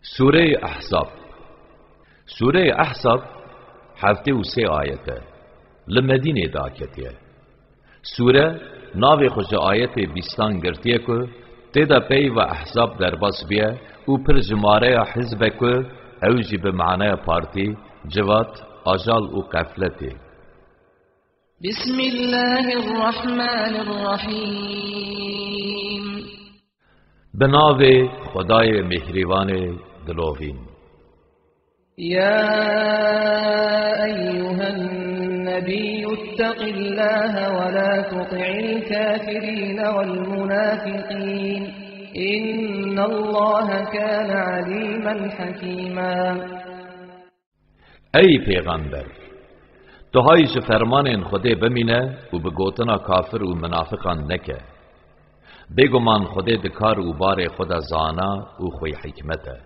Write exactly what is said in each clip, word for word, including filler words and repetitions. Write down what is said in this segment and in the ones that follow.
سوره احزاب سوره احزاب هفته و سه آیته لمدینه داکتیه. سوره ناوی خوش آیت بیستان گرتیه که تیدا پی و احزاب در بس بیه و پر جماره حزب که اوجی به معنی پارتی جوات آجال و قفلتی. بسم الله الرحمن الرحیم. بناوی خدای مهریوان دلوین. یا ایها النبی اتق الله ولا تطع الكافرین والمنافقین ان الله كان علیما حکیما. ای پیغمبر تو هایش فرمان خدا بمینه و بگوتنا کافر و منافقان نکه. بگو من خدا دکار و بار خدا زانا و خوی حکمته.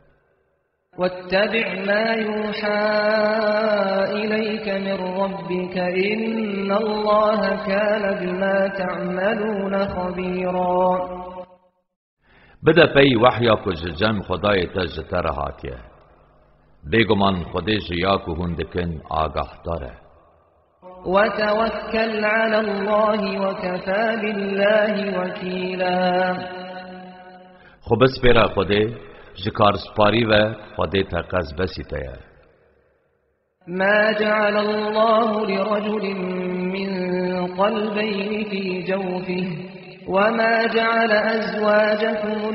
واتبع ما يوحى إليك من ربك إن الله كان بما تعملون خبيرا. بده پی وحیا کو جم خدای تجتر هاتیه. بگو من خدا جیا کو هندکن آگاه داره. وتوكل على الله وكفى بالله وكيلا. خب اسپیرا خدا جکار سپاری و خدا تقز بسیته. ما جعل الله لرجل من قلبين في جوفه وما جعل أزواجكم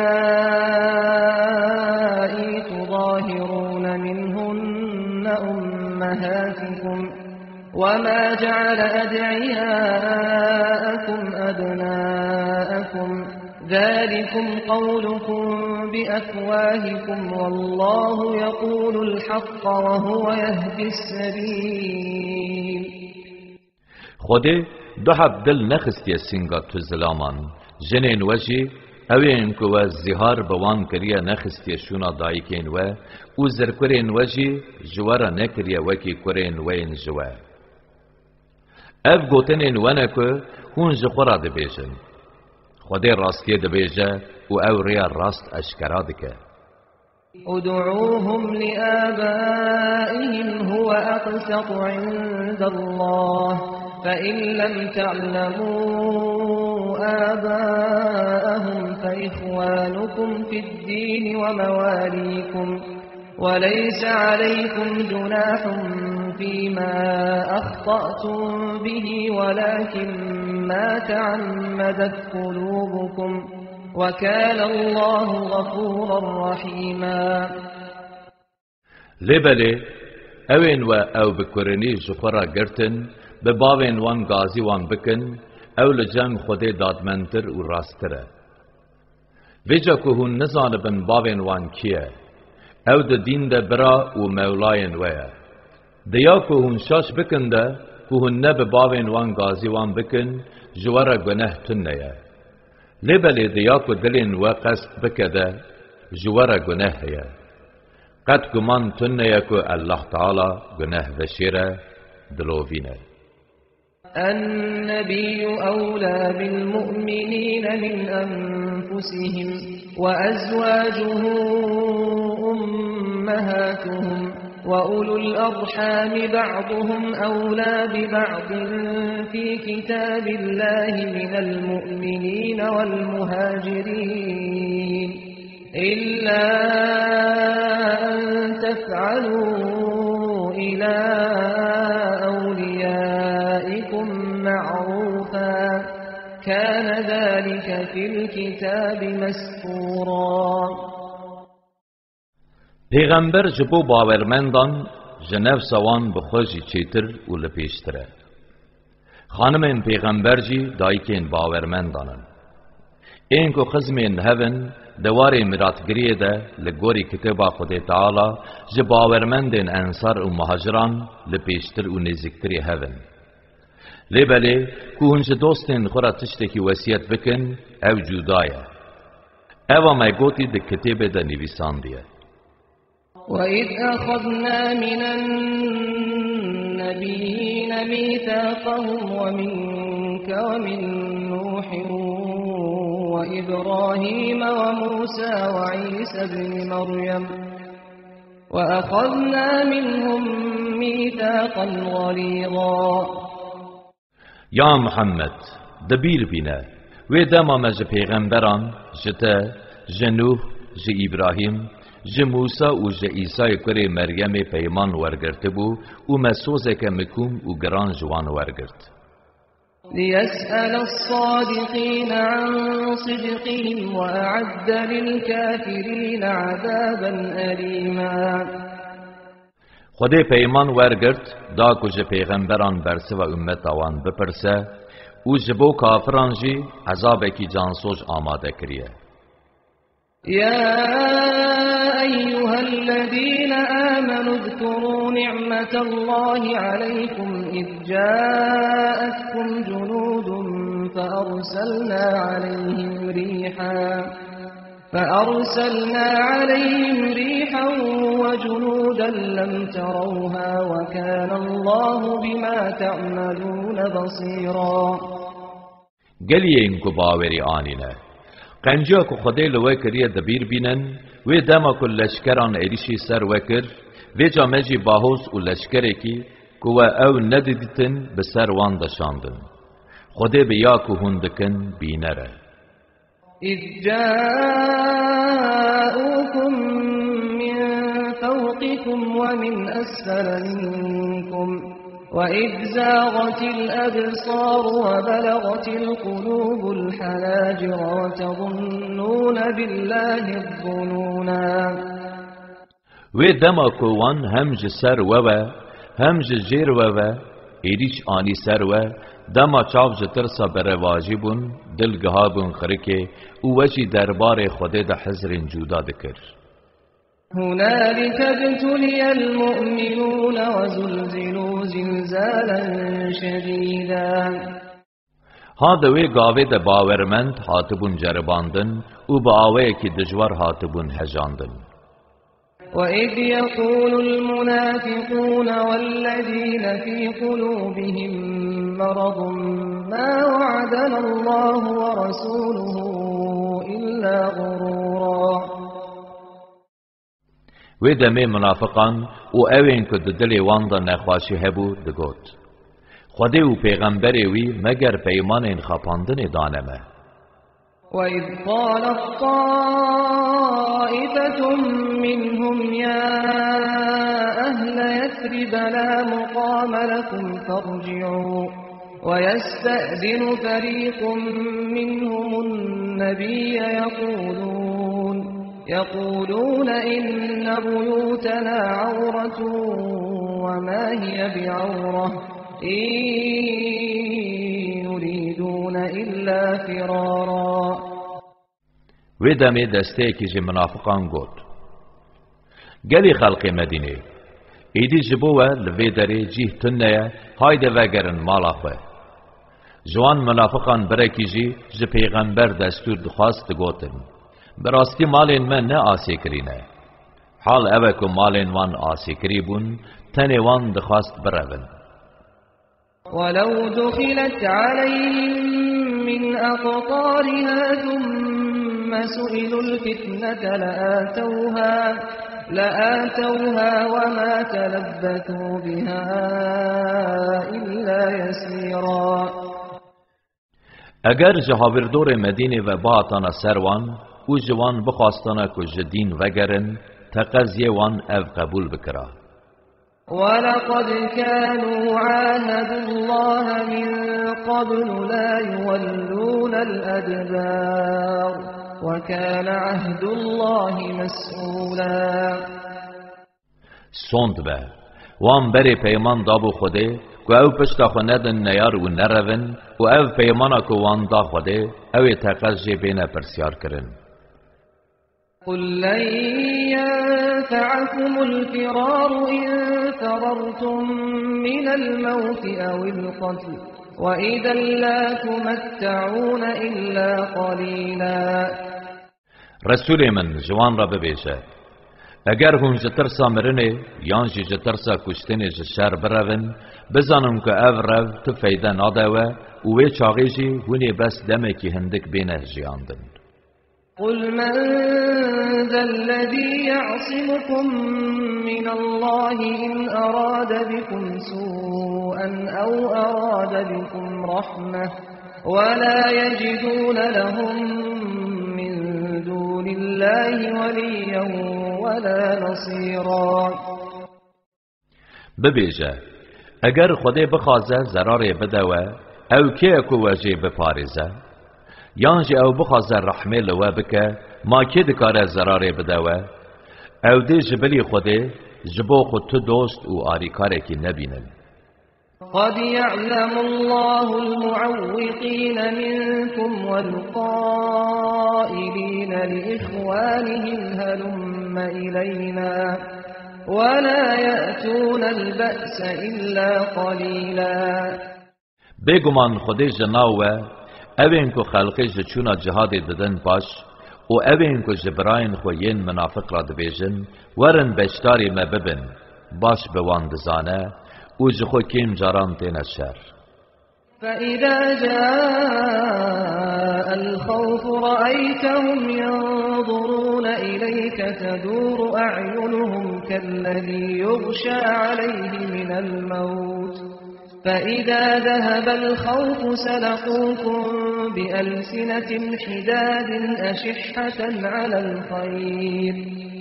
اللائي تظاهرون منهن أمهاتكم وما جعل أدعياءكم أبناءكم ذلكم قولكم بأفواهكم والله يقول الحق وهو يهدي السبيل. خدا دو حب دل نخستی سنگا تو زلامان جنین وجی اوین که و زهار بوان کریه نخستی شونا دایکین و او زرکرین وجی جوارا نکریه وکی کرین وین جوار. اف گوتنین ونه که هون جخورا دبیجن. خدا راستی دبیجه و او ریا راست اشکرا دکه. ادعوهم لآبائهم هو أقسط عند الله فإن لم تعلموا آباءهم فإخوانكم في الدين ومواليكم وليس عليكم جناح فيما أخطأتم به ولكن ما تعمدت قلوبكم وكان الله غفورا رحيما. لبله اوین و او بکرنی جخورا گرتن به باوین وان گازی وان بکن او لجم خود دادمنتر و راستره. ویجا که هون نزانبن باوین وان کیه او ده دین ده برا و مولاین ویه. دیا که هون شاش بکن ده که هون نه به باوین وان گازی وان بکن جوارا گنه تنه. لبلی دیا که دلین و قصد بکده جوارا گنه هیه. قد گمان تنه که الله تعالی گنه وشیره دلوینه. النبي أولى بالمؤمنين من أنفسهم وأزواجه أمهاتهم وأولو الأرحام بعضهم أولى ببعض في كتاب الله من المؤمنين والمهاجرين إلا أن تفعلوا إلى أوليائكم معروفا كان ذلك في الكتاب مسطورا. پیغمبر جبو باورمندان جنف سوان بخوشی چیتر و لپیشتره. خانم پیغمبر جی دایکین باورمندانن. این که خزمین هون دواری مراتگریه ده لگوری کتابا خود تعالی جه باورمندین انصار و مهاجران لپیشتر و نزکتری هون. لبلی که هنچه دوستین خورا تشتکی وسیعت بکن او جودایه. او ما گوتی ده کتاب ده نویسان دیه. وَإِذْ أَخَذْنَا مِنَ النَّبِيِّينَ مِيثَاقَهُمْ وَمِنْكَ وَمِنْ نُوحٍ وإبراهيم وموسى وعيسى ابن مريم وأخذنا منهم ميثاقا غليظا. يا محمد دبیر بینه و دما مج پیغمبران جته جنوح ج ابراهیم ج موسی و ج عیسی کری مریم پیمان ورگرته بو و مسوزه که مکوم و گران جوان ورگرت. ليسأل الصادقين عن صدقهم وأعد للكافرين عذابا أليما. خدای پیمان ورگرت دا کج پیغمبران برسه و امت آوان بپرسه و جبو کافران جی عذاب کی جانسوج آماده کریه. يا أيها الذين آمنوا اذكروا نعمة الله عليكم إذ جاءتكم جنود فأرسلنا عليهم ريحا فأرسلنا عليهم ريحا وجنودا لم تروها وكان الله بما تعملون بصيرا. گلیه انکو باوری آنینه قنجا کو خدای لوی کریه دبیر بینن و دما کو لشکران ایریشی سر وکر و جامجی باهوس و لشکره کی کو او ندیدتن به سر وان دشاندن خدای بیا کو هندکن بینره. إذ جاءوكم من فوقكم ومن أسفل منكم وإذ زاغت الأبصار وبلغت القلوب الحناجر وتظنون بالله الظنونا. و دما کوان همج سر و همج جیر و ایریش آنی سر و دما چاو جترسا بر واجبون دلگهابون خرکه او وجی دربار خود ده حضر جودا دکر. هنالك ابتلي المؤمنون وزلزلوا زلزالا شديدا. هذا وی گاوه ده باورمند هاتبون جرباندن و با آوه کی دجوار هاتبون هجاندن. وإذ يقول المنافقون والذين في قلوبهم مرض ما وعدنا الله ورسوله إلا غرورا. و دمه منافقان و اوین که دل واندا نخواشی هبو دگوت خودی و پیغمبر وی مگر پیمان خپاندن دانمه. وإذ قالت طائفة منهم يا أهل يثرب لا مقام لكم فارجعوا ويستأذن فريق منهم النبي يقولون يقولون إن بيوتنا عورة وما هي بعورة إن يريدون إلا فرارا. و دمی دسته که جی منافقان گود گلی خلق مدینه ایدی جبوه لوی داره جیه تنه هایده وگرن مالا خواه جوان منافقان برکی جی جی پیغمبر دستور دخواست گوتن براستی مالین من نه آسی کرینه حال اوه که مالین وان آسی کری بون تنه وان دخواست برون. ولو دخلت عليهم من أقطارها ثم سئلوا الفتنة لآتوها لآتوها وما تلبثوا بها إلا يسيرا. اگر جهاوردور مدینه و باطانا سروان او جوان بخواستانا که جدین وگرن تقضیه وان او قبول بکرا. ولقد كانوا عاهدوا الله من قبل لا يولون الأدبار وكان عهد الله مسئولا. سوند به وان بری پیمان دابو خوده که او پشتا خو ندن نیار و نرون و او پیمانا که وان دا خوده او تقضیه بین پرسیار کرن. قل لن ينفعكم الفرار إن فررتم من الموت أو القتل وإذا لا تمتعون إلا قليلا. رسول من جوان را ببیشه اگر هون جترسا مرنه یان جی جترسا کشتنه جشر برون بزانم که او رو تو فیده نادوه و وی چاقی جی هونی بس دمه که هندک بینه جیاندن. قل من ذا الذي يعصمكم من الله إن أراد بكم سوءا أو أراد بكم رحمة ولا يجدون لهم من دون الله وليا ولا نصيرا. ببیجه اگر خدا بخوازه ضرار بدوه او که اکو وجه بپارزه یانجی او بخوازه رحمه لوه بکه ما که دکاره ضرار بدوه او ده جبلی خدا جبو خود تو دوست و آریکاره که نبینن. قد يعلم الله المعوقين منكم والقائلين لإخوانهم هلم إلينا ولا يأتون البأس إلا قليلا. بگمان خودی جناوه اوین کو خلقی جچونا جهاد ددن پاش و اوین کو جبراین خوین منافق را دبیجن ورن بشتاری ما ببن باش بوان دزانه و جخو کم جاران تین الشر. فإذا جاء الخوف رأيتهم ينظرون إليك تدور أعينهم كالذي يغشى عليه من الموت فإذا ذهب الخوف سلقوكم بألسنة حداد أشحة على الخير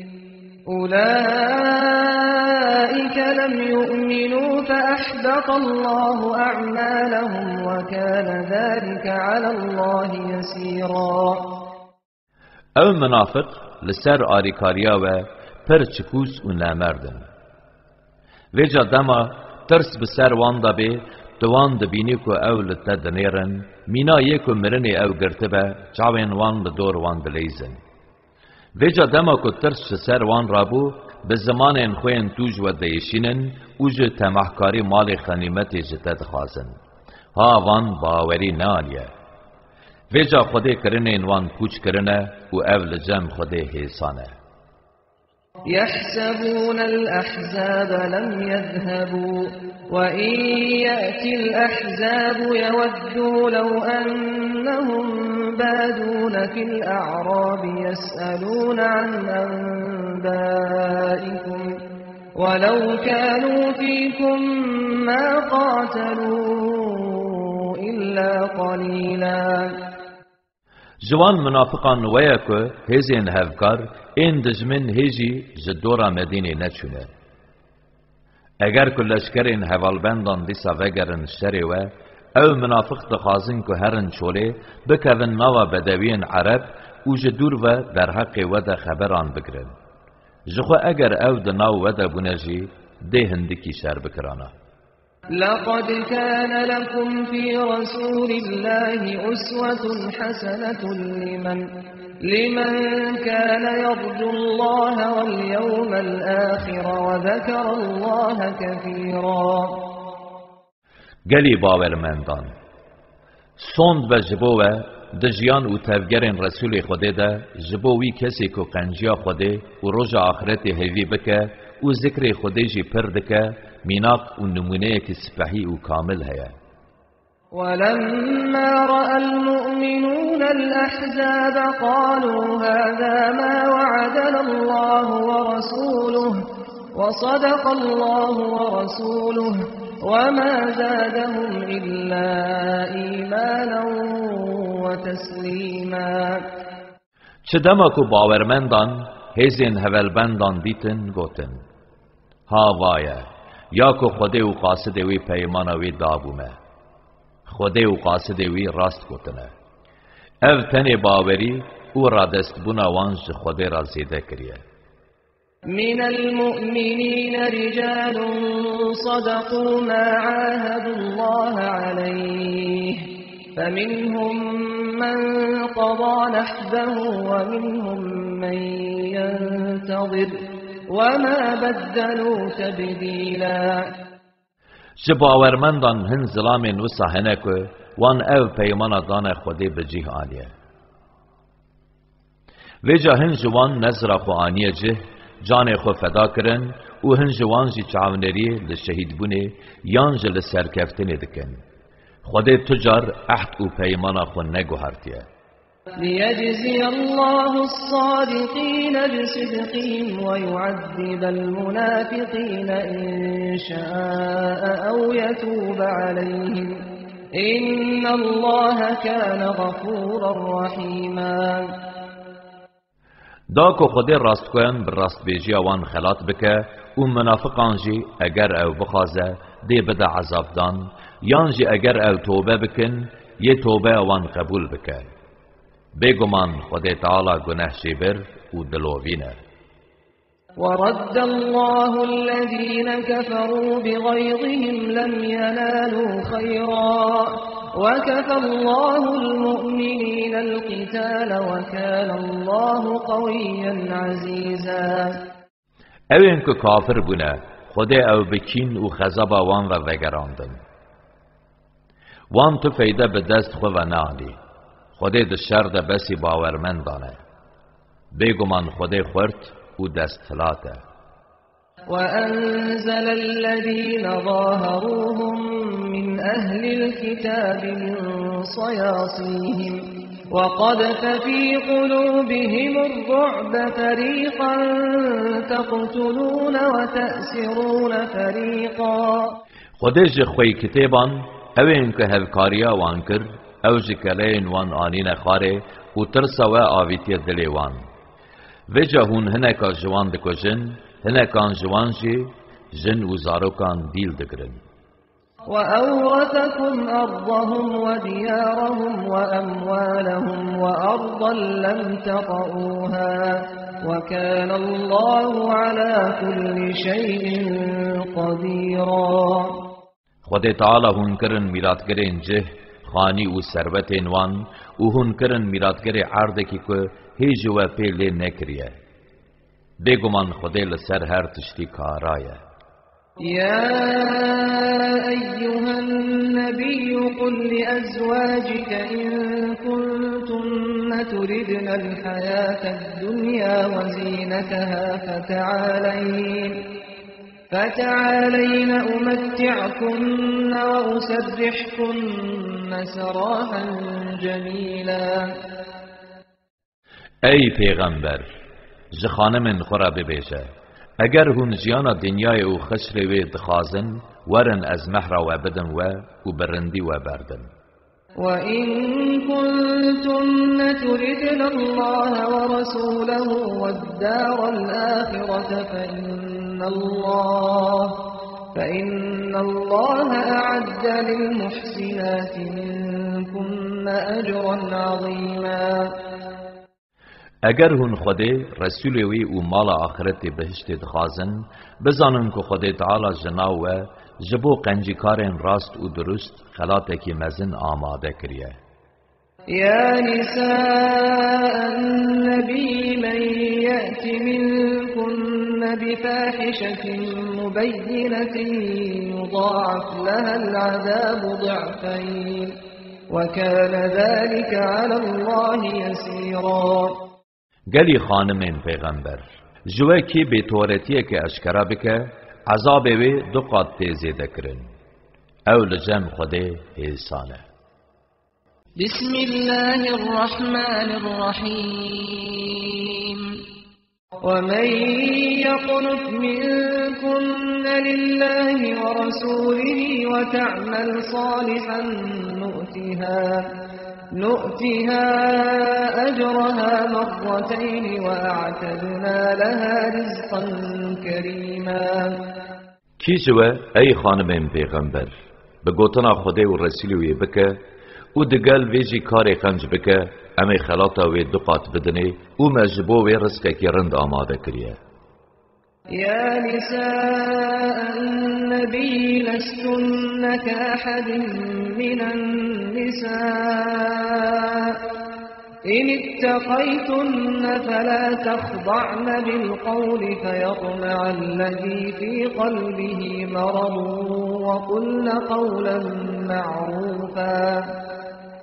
أولئك لم يؤمنوا فأحبط الله أعمالهم وكان ذلك على الله يسيرا. او منافق لسر آریکاریا و پر چکوس و نامردن ویجا دما ترس بسر وان دا بی دوان دبینی که او لتدنیرن مینا یکو مرنی او گرتبه چاوین وان لدور وان دلیزن ویجا دما که ترس سر وان رابو به زمان خوین توج و دیشینن اوج تمحکاری مال خنیمت جتد خازن ها وان باوری نالیه ویجا خودی کرنین وان پوچ کرنه و او لجم خودی حیسانه. يحسبون الأحزاب لم يذهبوا وإن يأتي الأحزاب يودوا لو أنهم بادون في الأعراب يسألون عن أنبائكم ولو كانوا فيكم ما قاتلوا إلا قليلا. جوان منافقان ویا که هزین هفکار این دجمن هجی جدورا مدینه نچونه. اگر که لشکرین حوالبندان دیسا وگرن شری و او منافق دخازن که هرن چوله بکوین نوا بدوین عرب او جدور و در حق و ده خبران بگرن. جخو اگر او دناو و ده بونجی ده هندکی شر بکرانا. لقد كان لكم في رسول الله أسوة حسنة لمن لمن كان يرجو الله واليوم الآخر وذكر الله كثيرا. گلی باورمندان سوند و جبوه دجیان و تفگرین رسول خوده ده جبوی کسی که قنجیا خوده و روز آخرت هیوی بکه و ذکر خوده جی پر دکه میناق و نمونه که سپهی و کامل هیا. ولما رأى المؤمنون الأحزاب قالوا هذا ما وعدنا الله ورسوله وصدق الله ورسوله وما زادهم إلا إيمانا وتسليما. چدما کو باورمندان هزین هولبندان دیتن گوتن ها وایه یا که خوده و قاصده وی پیمانوی دابومه خوده و قاصده وی راست گوتنه او تن باوری او را دست بونا وانج خوده را زیده کریه. من المؤمنين رجال صدقوا ما عاهدوا الله عليه فمنهم من قضى نحبه ومنهم من ينتظر وما بدلوا تبديلا. جباورمندان هن ظلامین و ساهنه وان او پیمان دان خوده بجیه آلیه. ویجا هن جوان نظر خو آنیه جه جان خو فدا کرن و هن جوان جی چاونری لشهید بونه یان جل سرکفتن دکن خود تجار عهد و پیمان خو نگوهرتیه ليجزي الله الصادقين بصدقهم ويعذب المنافقين إن شاء أو يتوب عليهم إن الله كان غفورا رحيما دا کو خود راست کوین بر راست بیجی وان خلات بکه و منافقان جی اگر او بخوازه دی بده عذاب دان یان جی اگر او توبه بکن یه توبه وان قبول بکه بگمان خود تعالی گناه شیبر و دلوینه ورد الله الذين كفروا بغيظهم لم ينالوا خيرا وكفى الله المؤمنين القتال وكان الله قويا عزيزا اوین که کافر بونه خود او بکین و خزب وان و وگراندن وان تو فیده به دست خو و نالی خود د شر د بسی باورمندانه بگمان خود خورد و دست فلاته وأنزل الذين ظاهروهم من أهل الكتاب من صياصيهم وقذف في قلوبهم الرعب فريقا تقتلون وتأسرون فريقا خودش خوی کتابان اوین که هفکاریا وان کر او جکلین وان آنین خاره و ترسا و آویتی دلی وان و جهون هنکا جوان دکو جن هنکان جوان جی جن و زاروکان دیل دگرن وأورثكم أرضهم وديارهم وأموالهم وأرضا لم تطئوها وكان الله على كل شيء قديرا خود تعالی هون کرن میرات کرن جه خانی و ثروت وان و هون کرن میرات کرن عرض کی کو هیچ و پیل نکریه بگمان خود لسر هر تشتی کارایه يا أيها النبي قل لأزواجك إن كنتن تردن الحياة الدنيا وزينتها فتعالين فتعالين أمتعكن وأسرحكن سراحا جميلا ای پیغمبر جخانمن خورا ببیشه اگر هون جیانا دنیای او خسر و دخازن ورن از محرا و بدن و و برندی و بردن وَإِن كُنتُنَّ تُرِدْنَ اللَّهَ وَرَسُولَهُ وَالدَّارَ الْآخِرَةَ فَإِنَّ اللَّهَ فَإِنَّ اللَّهَ أَعَدَّ لِلْمُحْسِنَاتِ مِنكُنَّ أَجْرًا عَظِيمًا اگر هون خود رسول وی و مال آخرت بهشت دخازن بزانن که خود تعالی جناو و جبو قنجکارن راست و درست خلاتکی مزن آماده کریه يا نساء النبي من يأت منكن بفاحشة مبينة يضاعف لها العذاب ضعفين وكان ذلك على الله يسيرا گلی خانم پیغمبر جوه کی به طورتیه که اشکرا بکه عذاب وی دو قد تیزیده کرن او لجم خوده حسانه بسم الله الرحمن الرحيم ومن يقنت منكن لله ورسوله وتعمل صالحا نؤتها نؤتها أجرها مرتين وأعتدنا لها رزقا كريما کی جوه ای خانم پیغمبر به گوتنا خوده و رسیلوی بکه او دگل ویجی کار خنج بکه امی خلاطا وی دو قات بدنه او مجبو وی رزقه کی رند آماده کریه يا نساء النبي لستن كأحد من النساء إن اتقيتن فلا تخضعن بالقول فيطمع الذي في قلبه مرض وقلن قولا معروفا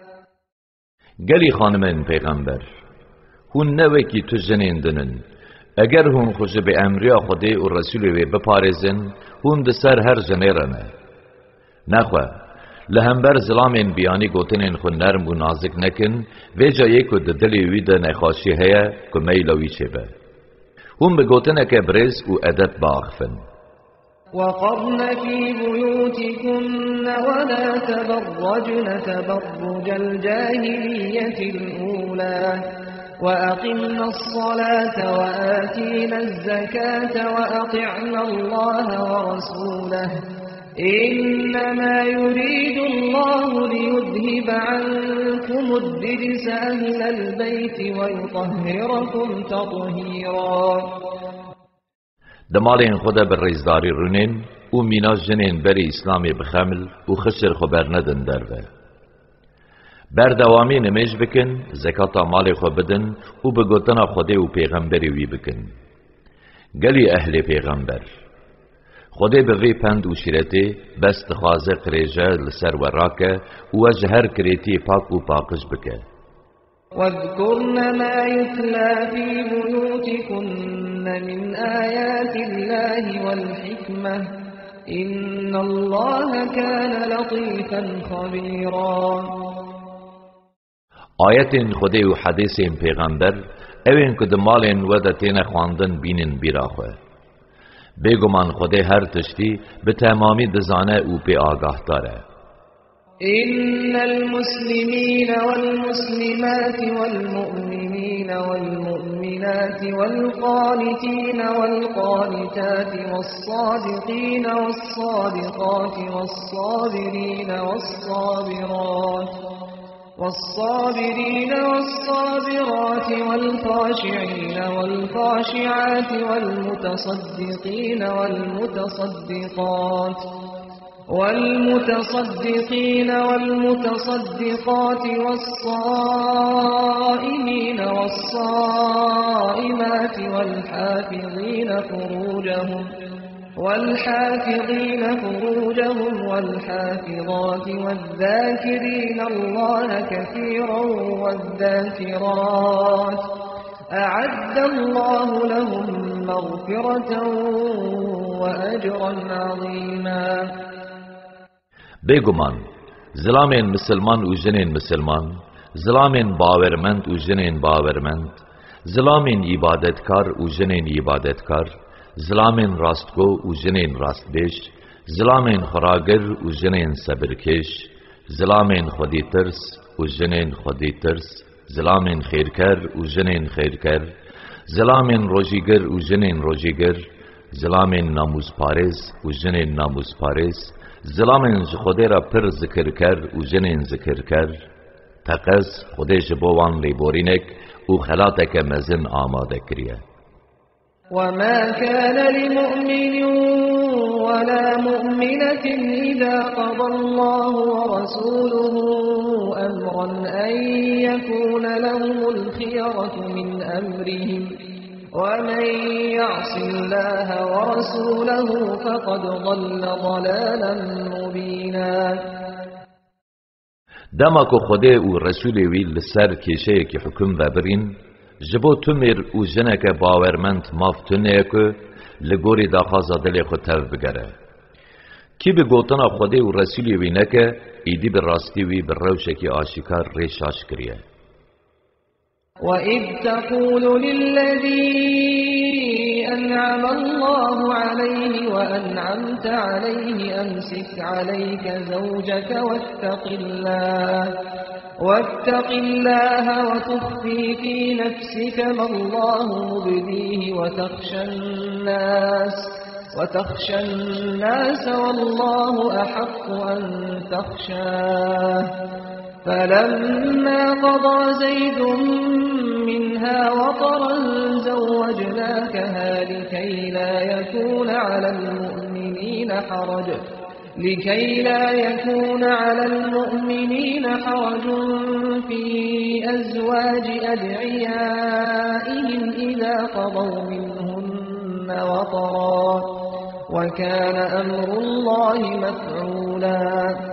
گلی خانمین پیغمبر هون نوکی تو جنیندنن اگر هون خوش به امریا خودی و رسول وی بپارزن هون ده سر هر جنیرنه نخواه لهمبر ظلامین بیانی گوتنین خو نرم و نازک نکن و جایی که ده دلی وی ده نخواشی هیا که میلوی چه به هون به گوتنه که برز و ادب باخفن وقرن في بيوتكن ولا تبرجن تبرج الجاهلية الأولى وأقمنا الصلاة وآتينا الزكاة وأطعنا الله ورسوله إنما يريد الله ليذهب عنكم الرجس أهل البيت ويطهركم تطهيرا. دمالین خدا بر ریزداری رونین و مینا جنین بری اسلامی بخمل و خسر خبر ندن درده بردوامی نمیش بکن زکاة مال خو بدن و بگوتنا خدا و پیغمبری وی بکن گلی اهل پیغمبر خدا به وی پند و شیرتی بست خوازه قریجه لسر و راکه و وجه هر کریتی پاک و پاکش بکه واذكرن ما يتلى في بيوتكن من آيات الله والحكمة إن الله كان لطيفا خبيرا. آیت خدای و حدیث پیغمبر اوین که دمالین و دتین خواندن بینن بیراخوه بگمان خدای هر تشتی به تمامی دزانه و به آگاه داره. إن المسلمين والمسلمات والمؤمنين والمؤمنات والقانتين والقانتات والصادقين والصادقات والصابرين والصابرات والصابرين والصابرات والخاشعين والخاشعات والمتصدقين والمتصدقات والمتصدقين والمتصدقات والصائمين والصائمات والحافظين فروجهم والحافظين فروجهم والحافظات والذاكرين الله كثيرا والذاكرات أعد الله لهم مغفرة وأجرا عظيما. بگمان ظلامین مسلمان و جنین مسلمان ظلامین باورمند و جنین باورمند ظلامین عبادتکار و جنین عبادتکار ظلامین راستگو و جنین راستبیش ظلامین خراگر و جنین صبرکش ظلامین خودی ترس و جنین خودی ترس ظلامین خیرکر و جنین خیرکر ظلامین روجیگر و جنین روجیگر ظلامین ناموز پارز و جنین ناموز پارز ظلامین خودی را پر ذکر کر و جنین ذکر کر تقص خودی جبوان لیبورینک و خلاتک مزن آماده کریه. وما كان لمؤمن ولا مؤمنة إذا قضى الله ورسوله أمرا أن يكون لهم الخيرة من أمرهم ومن يعص الله ورسوله فقد ضل ضلالا مبينا. دما که خدا و رسول وی لسر کشه که حکم ببرین جبو تمر و جنک باورمند مافتونه که لگوری داخازا دل خود تف بگره کی به گوتنا خدا و رسول وی نکه ایدی به راستی وی به روشکی آشکار ریشاش کریه. وَإِذْ تَقُولُ لِلَّذِي أَنْعَمَ اللَّهُ عَلَيْهِ وَأَنْعَمْتَ عَلَيْهِ أَمْسِكْ عَلَيْكَ زَوْجَكَ وَاتَّقِ اللَّهَ وَاتَّقِ اللَّهَ وَتُخْفِي فِي نَفْسِكَ مَا اللَّهُ مُبْدِيهِ وَتَخْشَى النَّاسَ وَتَخْشَى النَّاسَ وَاللَّهُ أَحَقُّ أَنْ تَخْشَاهُ فَلَمَّا قَضَى زَيْدٌ مِنْهَا وَطَرًا زَوَّجْنَاكَهَا لِكَيْ لَا يَكُونَ عَلَى الْمُؤْمِنِينَ حَرَجٌ لكي لا يكون على المؤمنين حرج في أزواج أدعيائهم إذا قضوا منهن وطرا وكان أمر الله مفعولا.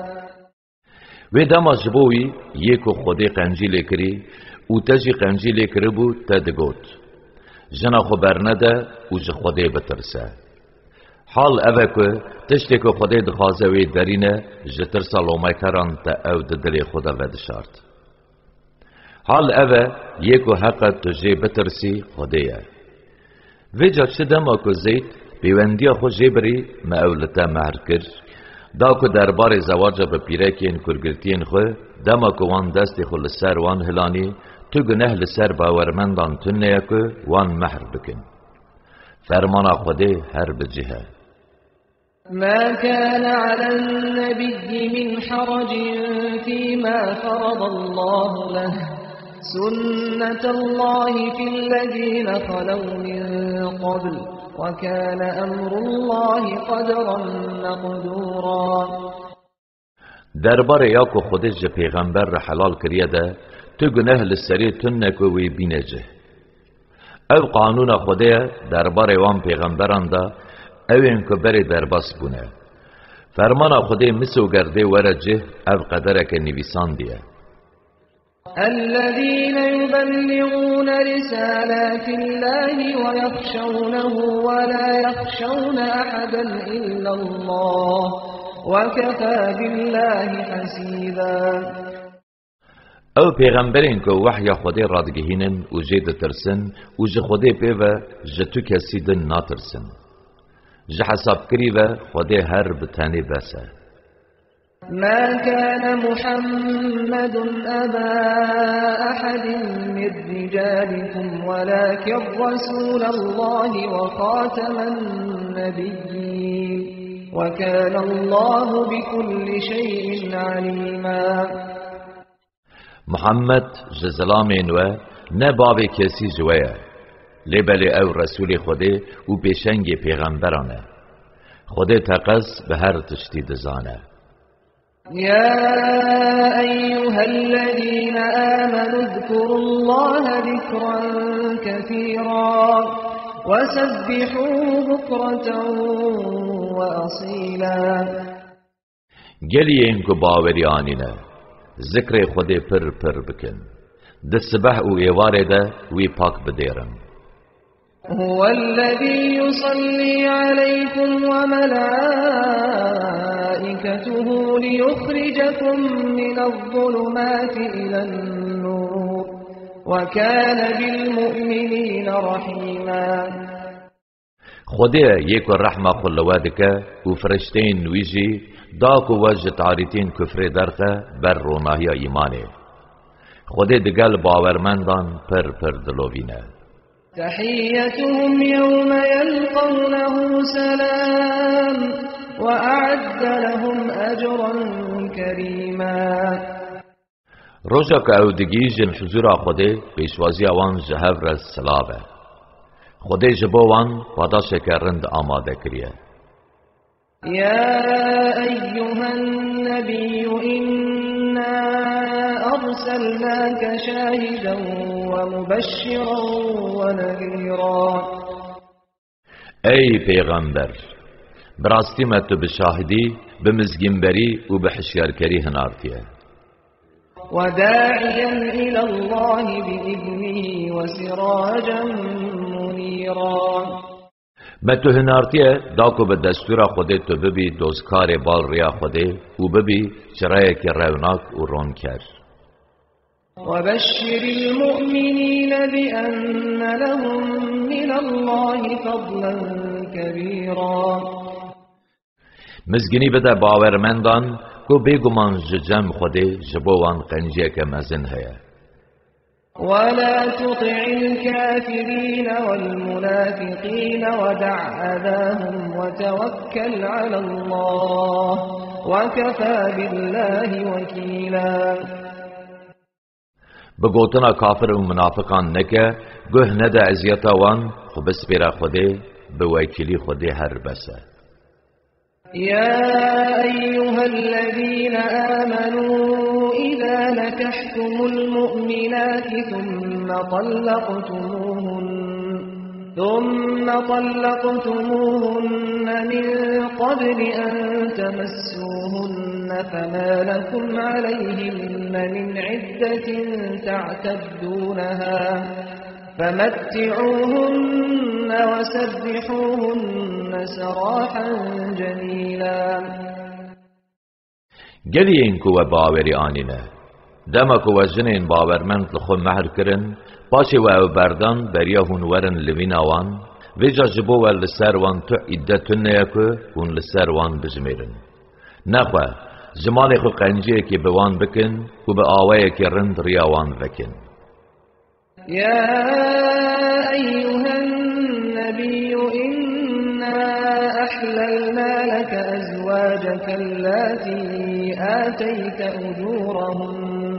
و دما جبوی یکو خودی قنجی لکری او تجی قنجی لکری بو تدگوت جنا خبر نده و جه خوده بترسه. حال اوه که تشتی که خوده دخوازه وی درینه جه ترسا لومه کران تا او دل خوده ودشارد. حال اوه یکو حق تجه بترسی خوده. ویجا چه دما که زید بیوندی خود جبری ما اولتا مهر کر دا که دربار زواج به پیرکین کرگرتین خو دما که وان دستی خو لسر وان هلانی تو گنه لسر باورمندان تنه که وان مهر بکن. فرمانا خوده هر بجهه. ما كان على النبي من حرج فيما فرض الله له سنة الله في الذين خلوا من قبل وكان أمر الله قدرا مقدورا. درباره یا که خودش پیغمبر را حلال کریه ده تو گناه لسری تنکو وی بینجه. او قانون خوده درباره وان پیغمبران ده او انکو بری درباس بونه. فرمان خوده مسو گرده ورجه او قدره که نویسان دیه. الذين يبلغون رسالات الله ويخشونه ولا يخشون أحدا إلا الله وكفى بالله حسيبا. او پیغمبرین که وحی خوده رادگهینن و جید ترسن و جه خوده پیوه جه تو کسی دن ناترسن. جه حساب کری و خوده هر بتانی بسه. ما كان محمد أبا أحد من رجالكم ولكن رسول الله وخاتم النبيين وكان الله بكل شيء عليما. محمد جزلامین و نه باب کسی جویه لبلی او رسول خوده و پیشنگ پیغمبرانه خوده تقص به هر تشتید زانه. يا أيها الذين آمنوا اذكروا الله ذكرا كثيرا وسبحوه بكرة وأصيلا. گلیه که باوری آنینه ذکر خود پر پر بکن ده صبح و ایواره ده وی پاک بدیرن. هو الذي يصلي عليكم وملائكته ليخرجكم من الظلمات إلى النور وكان بالمؤمنين رحيما. خوده یک رحمه خلوادکه و فرشتین ویجی داکو وجه تاریتین کفر درخه بر روناهی ایمانه. خوده دگل باورمندان پر پر دلوینه. تحيتهم يوم يلقونه سلام وأعد لهم أجرا كريما. روزا که او دگیجن حضور خوده پیشوازی آوان جهور السلامه. خوده جبوان پاداش کرند آماده کریه. يا أيها النبي إنا أرسلناك شاهدا ومبشرا ونذيرا. ای پیغمبر براستی ما تو بشاهدی بمزگنبری و بحشیارکری هنارتیه. وداعيا إلى الله بإذنه وسراجا منيرا. ما تو هنارتیه داکو به دستور خوده تو ببی دوزکار بال ریا خوده و ببی چرای که روناک و رون کرد. وبشر المؤمنين بأن لهم من الله فضلا كبيرا. مزگنی بده باورمندان کو بیگمان ججم خوده جبوان قنجه که مزن هیا. ولا تطع الكافرين والمنافقين ودع أذاهم وتوكل على الله وكفى بالله وكيلا. بگوتنا کافر و منافقان نکه گه نده عزیتا وان خو بس بیره خوده بوکیلی خوده هر بسه. يا أيها الذين آمنوا إذا نكحتم المؤمنات ثم طلقتموهن ثم طلقتموهن من قبل أن تمسوهن فما لكم عليهن من عدة تعتدونها فمتعوهن وسرحوهن سراحا جميلا. گلین کو باوری آنینه دما کو جنین باورمند لخو مهر کرن پاشه و او بردان بریا هون ورن لوین آوان ویجا جبو و لسر وان تو عدتون نیکو هون لسر وان بجمیرن نخواه جمال خو قنجه که بوان بکن و به آوه که رند ریاوان بکن. يا أيها النبي إنا أحللنا لك أزواجك اللاتي آتيت أجورهن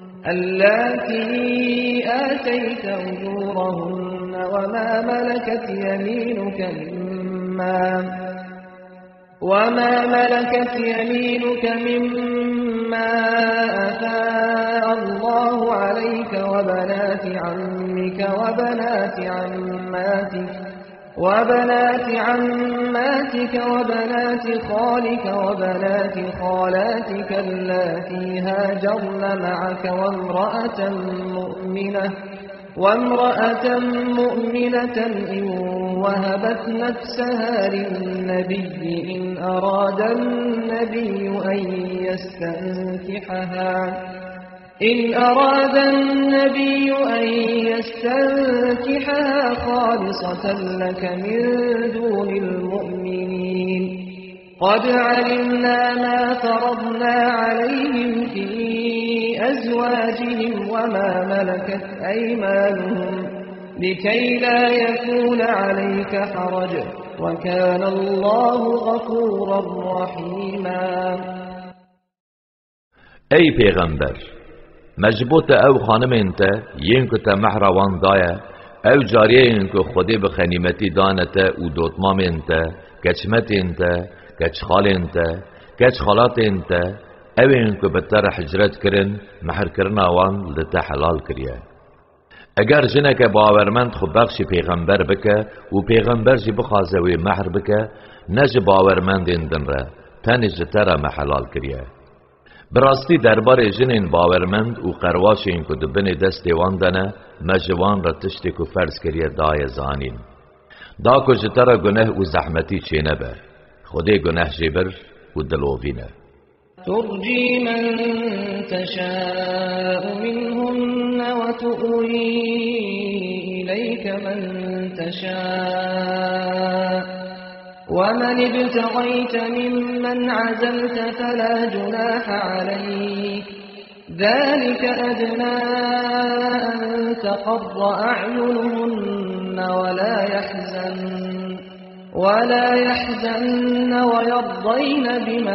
اللاتي آتيت أجورهن وما ملكت يمينك مما وما ملكت يمينك مما أفاء الله عليك وبنات عمك وبنات عماتك وبنات عماتك وبنات خالك وبنات خالاتك اللاتي هاجرن معك وامرأة مؤمنة وامرأة مؤمنة إن وهبت نفسها للنبي إن أراد النبي أن يستنكحها إن أراد النبي أن يستنكحها خالصة لك من دون المؤمنين قد علمنا ما فرضنا عليهم في أزواجهم وما ملكت أيمانهم لكي لا يكون عليك حرج وكان الله غفورا رحيما. ای پیغمبر مجبوط او خانم انت ینکو تا محروان دایا او جاریه ینکو خودی بخنیمتی دانتا و دوتمام انت کچمت انت کچ خال انت کچ خالات انت او ینکو بتر حجرت کرن محر کرن آوان لتا حلال کریه. اگر جنک باورمند خو بخش پیغمبر بکه و پیغمبر جی بخوازه و محر بکه نج باورمند اندن را تنج تر محلال کریه. براستی دربار جنین باورمند و قرواش این که دبن دست واندنه مجوان را تشتی که فرض کریه دای زانین دا که جتر گناه و زحمتی چه نبه خودی گناه جبر و دلووینه. ترجي من تشاء منهن وتؤوي إليك من تشاء ومن ابتغيت ممن عزلت فلا جناح عليك ذلك أدنى أن تقر أعينهن ولا يحزن ولا يحزن ويرضين بما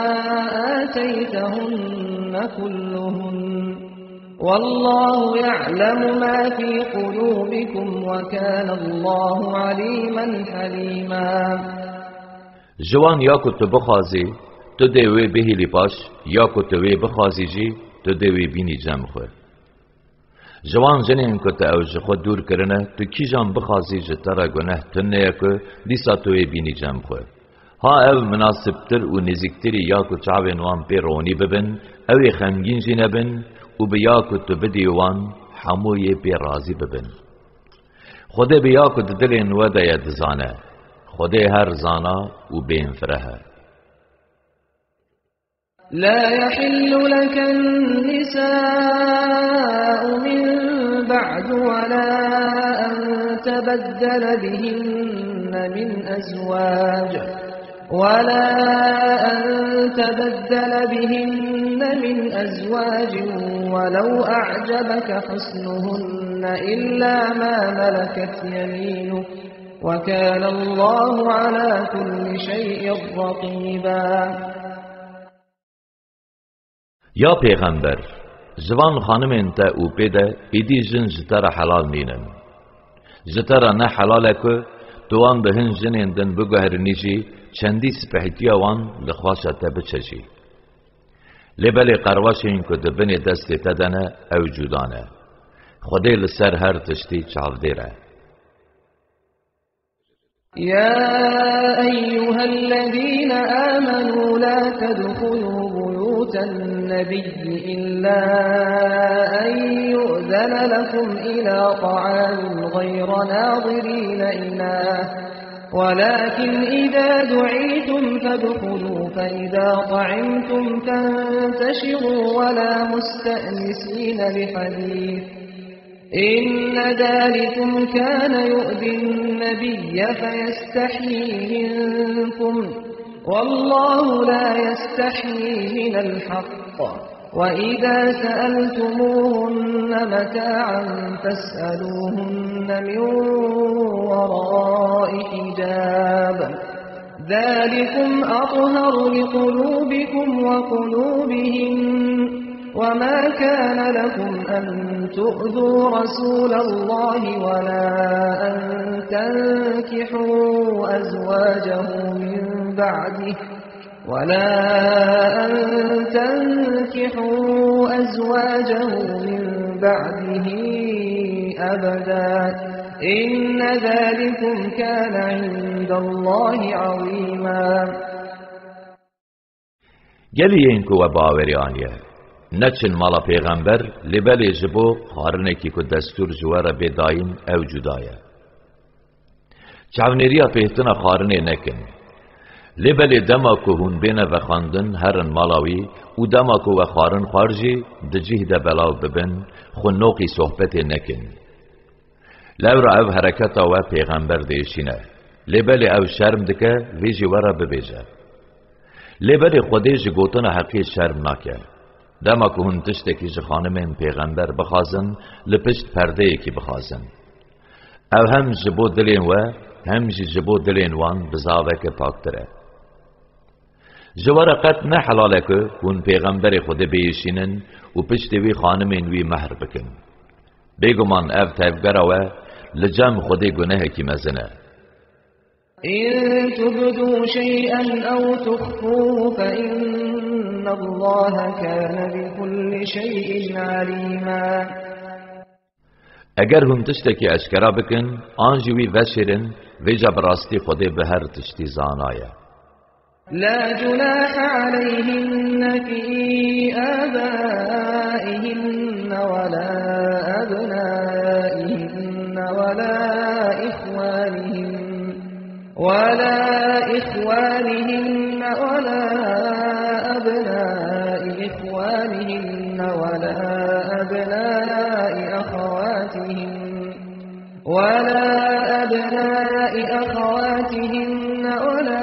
آتيتهن كلهن والله يعلم ما في قلوبكم وكان الله عليما حليما. جوان یا کو تو بخوازی تو دوی بهی لپاش یا کو تو وی بخوازی جی تو دوی بینی جمع خو. جوان جنین که تا اوج خود دور کرنه تو کی جان بخوازی جتره گناه تنه یکو دیسا توی بینی جمع خو. ها او مناسب تر و نزیکتری یا کو چاوین وان پیرونی ببن اوی خمگین جی نبن و بیا کو تو بدی وان حموی پی رازی ببن. خوده بیا کو دلین وده ید زانه خوده هر زانا و بین فرها. لا يحل لك النساء من بعد ولا أن تبدل بهن من أزواج ولا أن تبدل بهن من أزواج ولو أعجبك حسنهن إلا ما ملكت يمينك وكان الله على كل شيء رقيبا. یا پیغمبر جوان خانم انت او پیده ایدی جن جتر حلال نینن جتر نه حلاله که دوان به هن جن اندن بگوهر نیجی چندی سپحیتی وان لخواشا تبچشی لبلی قرواش این که دبن دست تدنه او جودانه خودی لسر هر تشتی چاو دیره. يا أيها الذين آمنوا لا تدخلوا بيوت النبي إلا أن يؤذن لكم إلى طعام غير ناظرين إناه ولكن إذا دعيتم فادخلوا فإذا طعمتم فانتشروا ولا مستأنسين لحديث إن ذلكم كان يؤذي النبي فيستحيي منكم والله لا يستحيي من الحق وإذا سألتموهن متاعا فاسألوهن من وراء حجاب ذلكم أطهر لقلوبكم وقلوبهم وما كان لكم أن تؤذوا رسول الله ولا أن تنكحوا أزواجه من بعده ولا أن تنكحوا أزواجه من بعده أبدا إن ذلكم كان عند الله عظيما. گلیین کو باوریانیه نچن مالا پیغمبر لبلی جبو خارنه کی کو دستور جواره بداین او جدایه چاونریا پیهتنا خارنه نکن لبلی دما کو هون بینه و خاندن هرن مالاوی او دما کو و خارن خارجی دجیه ده بلاو ببن خنوقی صحبت نکن لورا او حرکتا و پیغمبر دیشینه لبلی او شرم دکه ویجی ورا ببیجه لبلی خودیج گوتن حقی شرم نکه دما که هون تشتکی جه خانمین پیغمبر بخوازن لپشت پرده یکی بخوازن او هم جبو دلین و هم جبو دلین وان بزاوه که پاکتره جوار قد نه حلاله که هون پیغمبر خود بیشینن و پشت وی خانمین وی مهر بکن بگمان او تفگره و لجم خود گناه کی مزنه إن تبدوا شيئا أو تخفوه فإن الله كان بكل شيء عليما. اگر هم تشتکی اشکرا بکن آنجوی وشرن ویجا براستی خود به هر تشتی زانایه. لا جناح عليهن في آبائهن ولا أبنائهن ولا إخوانهن ولا إخوانهن ولا أبناء إخوانهن ولا أبناء أخواتهن ولا أبناء أخواتهن ولا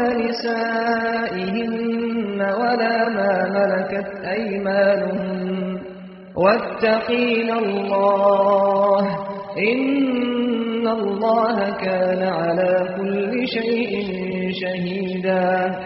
نسائهن ولا ما ملكت أيمانهن واتقين الله إن الله كان على كل شيء شهيدا.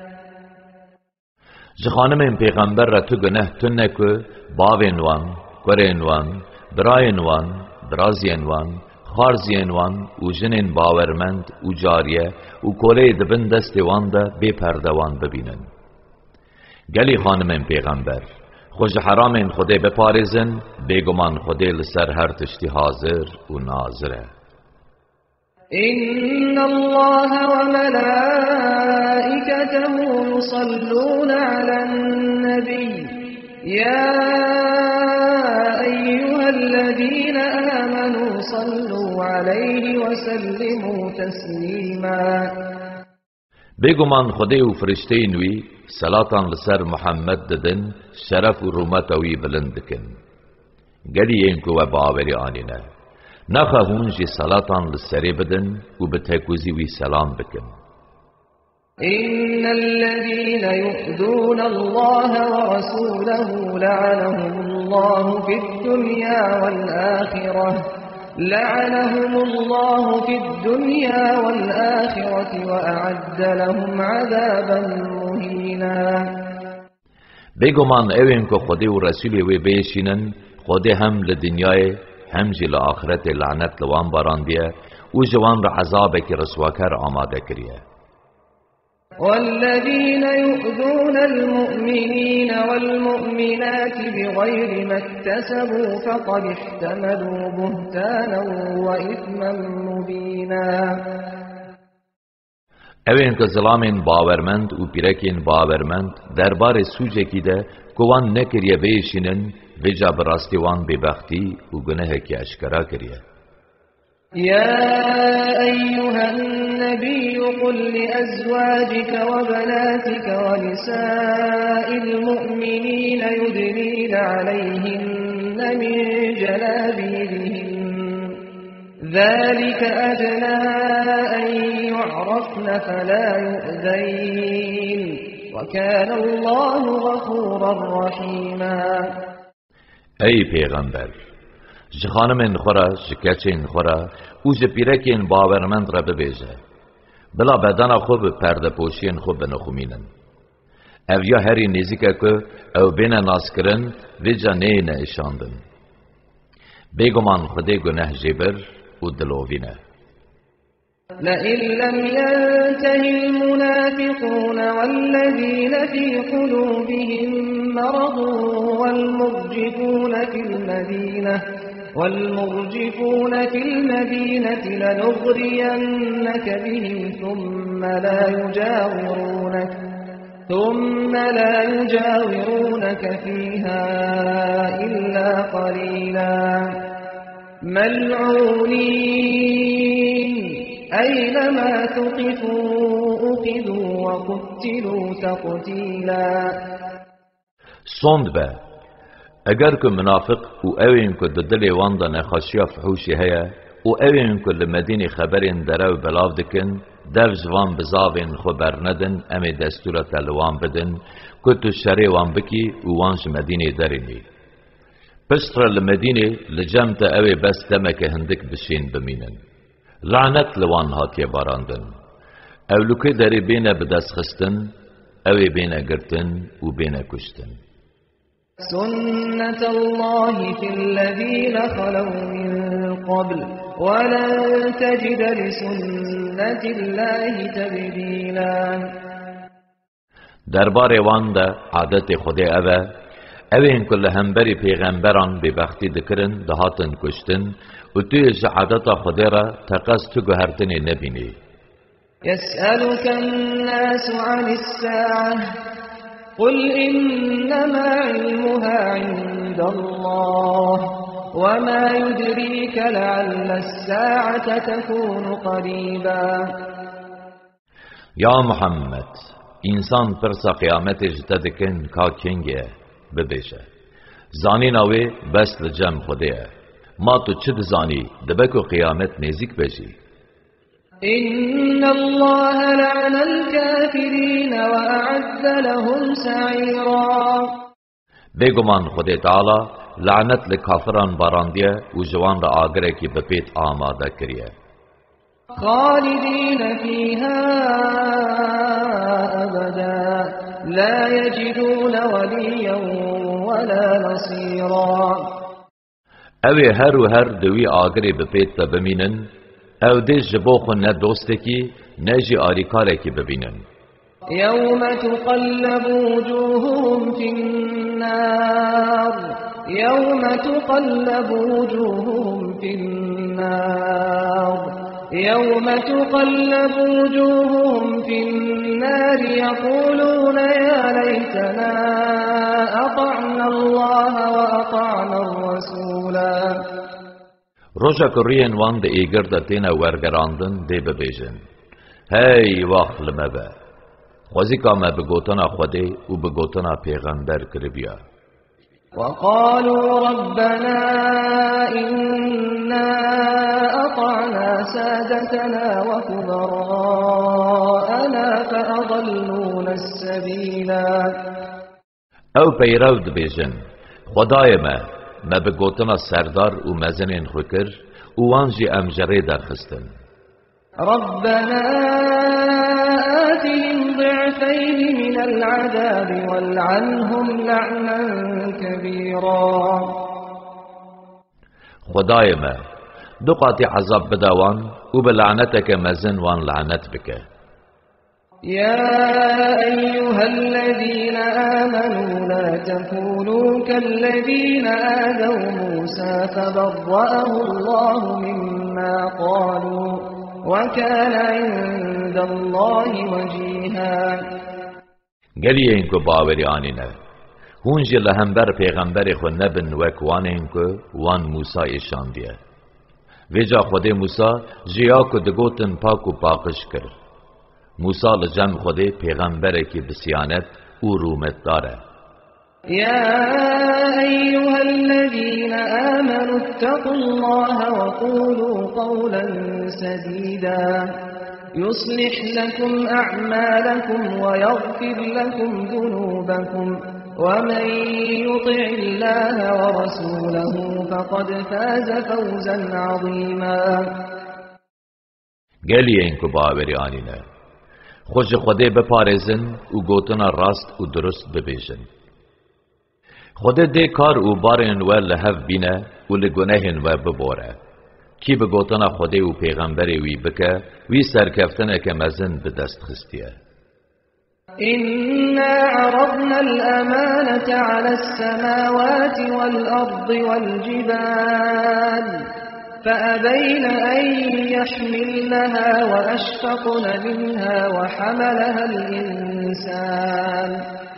جخانم پیغمبر را تو گناه تنه که باوین وان، کرین وان، براین وان، برازین وان، خارزین وان و جنین باورمند و جاریه و کوله دبن دست وان ده بی پرده وان ببینن. گلی خانم پیغمبر خوش حرام خوده بپارزن بگمان خوده لسر هر تشتی حاضر و ناظره. إن الله وملائكته يصلون على النبي يا أيها الذين آمنوا صلوا عليه وسلموا تسليما. بگمان خوده و فرشته نوی صلاتان لسر محمد ددن شرف و رومتوی بلند کن. گلی اینکو و باوری آنینه نخواهون جی صلاتان لسری بدن و بتکوزی وی سلام بکن. إن الذين يؤذون الله ورسوله لعنهم الله في الدنيا والآخرة لعنهم الله في الدنيا والآخرة وأعد لهم عذابا مهينا. بگمان اوین که خودی و رسولی وی بیشینن خودی هم لدنیای هم جی لآخرت لعنت لوان باراندیه و جوان را عذاب که رسواکر آماده کریه. والذين يؤذون المؤمنين والمؤمنات بغير ما اكتسبوا فقد احتملوا بهتانا وإثما مبينا. اوین که ظلامین باورمند و پیرکین باورمند دربار سوجه کی ده کوان نکریه بیشینن وجا براستی وان ببختی و گناه کی اشکرا کریه. يا أيها النبي قل لأزواجك وبناتك ونساء المؤمنين يدنين عليهن من جلابيبهن ذلك أدنى أن يعرفن فلا يؤذين وكان الله غفورا رحيما. ای پیغمبر جخانمین خورا جکچین خورا او جپیرکین باورمند را ببیجه بلا بدن خوب پرده پوشین خوب بنخومینن او یا هری نزیکه که او بین ناس کرن ویجا نینه اشاندن بیگمان خودی گناه جبر و دلووینه. لئن لم ينته المنافقون والذين في قلوبهم مرض والمرجفون في المدينة والمرجفون في المدينة لنغرينك بهم ثم لا يجاورونك ثم لا يجاورونك فيها إلا قليلا ملعونين أينما ثقفوا أخذوا وقتلوا تقتيلا. صند به اگر که منافق و اوین که دل واندا نخاشیا فحوشی هیا و اوین که لمدین خبرین درو بلاو دکن دوز وان بزاوین خبر ندن امی دستورت لوان بدن که تو شری وان بکی و وانش مدینی درینی پستر لمدینی لجمت اوی بس دمک هندک بشین بمینن لعنت لوان هاتی باراندن اولوکی داری بین بدست خستن اوی بین گرتن و بین کشتن. سنة الله في الذين خلوا من قبل ولن تجد لسنة الله تبديلا. دربار وان ده عادت خود اوه اوین کل همبری پیغمبران ببختی دکرن دهاتن کشتن و تویش عادت خود را تقص تو گهرتنی نبینی. يسألك الناس عن الساعة قل إنما علمها عند الله وما يدريك لعل الساعة تكون قريبا. یا محمد انسان پرسا قیامت جتدکن کا کنگه ببیشه زانی ناوی بس لجم خوده ما تو چد زانی دبکو قیامت نزیک بشی. إن الله لعن الكافرين وأعد لهم سعيرا. بگمان خود تعالی لعنت لکافران باراندیه و جوان را آگره کی بپیت آماده کریه. خالدين فيها أبدا لا يجدون وليا ولا نصيرا. اوی هر و هر دوی آگره بپیت تا بمینن او دیش جبوخو نه دوسته کی نه جی آریکاره کی ببینن. يوم تقلب وجوههم في النار يوم تقلب وجوههم في النار يوم تقلب وجوههم في النار يقولون يا ليتنا أطعنا الله وأطعنا الرسولا. روژا کریان وان ده ایگر ده تینا ورگراندن ده ببیجن هی واخ لمبه خوزی کامه بگوتنا خوده و بگوتنا پیغمبر کربیا. وقالوا ربنا إنا أطعنا سادتنا وكبراءنا فأضلونا السبيلا. او پیرود بیجن خدای ما ما بگوتنا سردار و مزنین خوکر و وانجی امجره در خستن. ربنا آتهم ضعفين من العذاب والعنهم لعنا كبيرا. خدای ما دو قاطی عذاب بدوان و بلعنتك مزن وان لعنت بك. يا أيها الذين آمنوا لا تكونوا كالذين آذوا موسى فبرأه الله مما قالوا وكان عند الله وجيها. گریه اینکو باوری آنینه هونج لهمبر پیغمبر خو نبن وکوان اینکو وان موسی ایشاندیه ویجا خود موسی جیا کو دگوتن پاک و پاکش کرد. موسی لجم خود پیغمبر کی بسیانت او رومت داره. يا أيها الذين آمنوا اتقوا الله وقولوا قولا سديدا يصلح لكم أعمالكم ويغفر لكم ذنوبكم ومن يطع الله ورسوله فقد فاز فوزا عظيما. گلیه اینکو باوری آنینه خوش خوده بپارزن و گوتنا راست و درست ببیجن. خوده ده کار و بارن و لحف بینه و لگنهن و ببوره. کی بگوتنا خوده و پیغمبری وی بکه وی سرکفتنه که مزن بدست خستیه. إنا عرضنا الأمانة على السماوات والأرض والجبال فأبين أن يحملنها وأشفقن منها وحملها الإنسان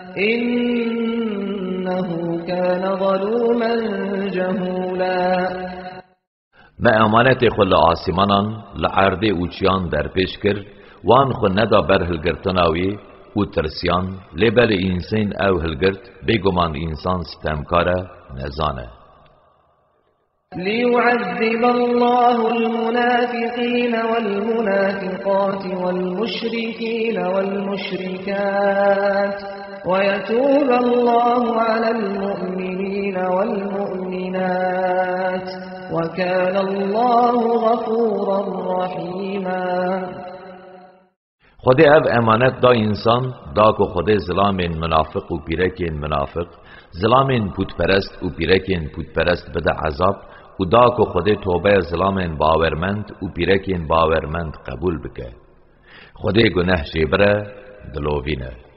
إنه كان ظلوما جهولا. ما امانت خل آسمانان لعرض اوچیان در پیش کرد وان خو ندا بر هلگرتناوی او ترسیان لبل انسان او هلگرت بگمان انسان ستمکاره نزانه. ليعذب الله المنافقين والمنافقات والمشركين والمشركات ويتوب الله على المؤمنين والمؤمنات وكان الله غفورا رحيما. خود او امانت دا انسان دا که خود ظلام منافق و پیرکین منافق ظلام پودپرست و پیرکین پودپرست بده عذاب و دا که خود توبه ظلام باورمند و پیرکین باورمند قبول بکه. خود گناه شیبره دلوینه.